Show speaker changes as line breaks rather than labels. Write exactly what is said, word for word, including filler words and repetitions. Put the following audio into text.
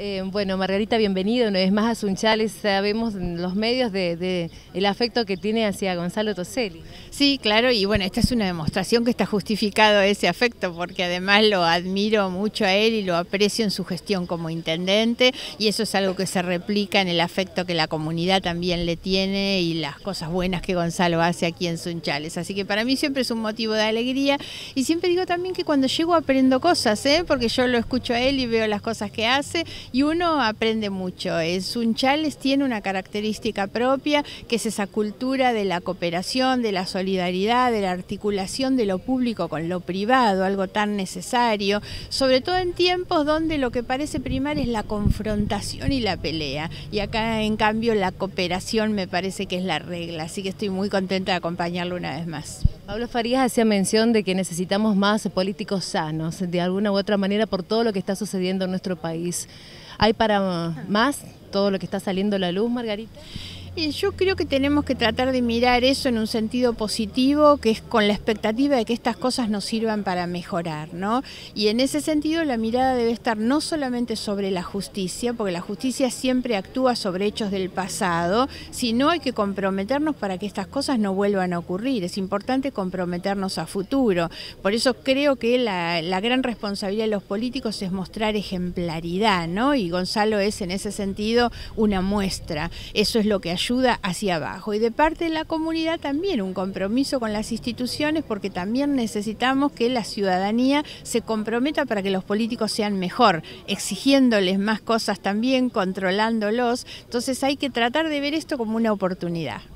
Eh, bueno, Margarita, bienvenida una vez más a Sunchales. Sabemos en los medios de, de el afecto que tiene hacia Gonzalo Toselli.
Sí, claro, y bueno, esta es una demostración que está justificado ese afecto, porque además lo admiro mucho a él y lo aprecio en su gestión como intendente, y eso es algo que se replica en el afecto que la comunidad también le tiene y las cosas buenas que Gonzalo hace aquí en Sunchales. Así que para mí siempre es un motivo de alegría, y siempre digo también que cuando llego aprendo cosas, ¿eh? Porque yo lo escucho a él y veo las cosas que hace, y uno aprende mucho. Sunchales tiene una característica propia, que es esa cultura de la cooperación, de la solidaridad, de la articulación de lo público con lo privado, algo tan necesario, sobre todo en tiempos donde lo que parece primar es la confrontación y la pelea. Y acá, en cambio, la cooperación me parece que es la regla, así que estoy muy contenta de acompañarlo una vez más.
Pablo Farías hacía mención de que necesitamos más políticos sanos, de alguna u otra manera, por todo lo que está sucediendo en nuestro país. ¿Hay para más todo lo que está saliendo a la luz, Margarita?
Yo creo que tenemos que tratar de mirar eso en un sentido positivo, que es con la expectativa de que estas cosas nos sirvan para mejorar, ¿no? Y en ese sentido la mirada debe estar no solamente sobre la justicia, porque la justicia siempre actúa sobre hechos del pasado, sino hay que comprometernos para que estas cosas no vuelvan a ocurrir. Es importante comprometernos a futuro. Por eso creo que la, la gran responsabilidad de los políticos es mostrar ejemplaridad, ¿no? Y Gonzalo es en ese sentido una muestra. Eso es lo que ayuda hacia abajo, y de parte de la comunidad también un compromiso con las instituciones, porque también necesitamos que la ciudadanía se comprometa para que los políticos sean mejor, exigiéndoles más cosas también, controlándolos. Entonces hay que tratar de ver esto como una oportunidad.